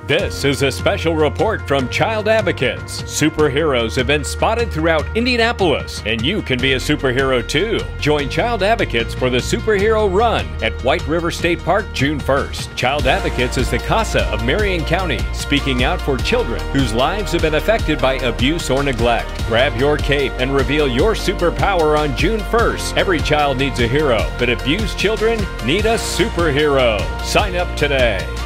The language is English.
This is a special report from Child Advocates. Superheroes have been spotted throughout Indianapolis, and you can be a superhero too. Join Child Advocates for the Superhero Run at White River State Park June 1st. Child Advocates is the CASA of Marion County, speaking out for children whose lives have been affected by abuse or neglect. Grab your cape and reveal your superpower on June 1st. Every child needs a hero, but abused children need a superhero. Sign up today.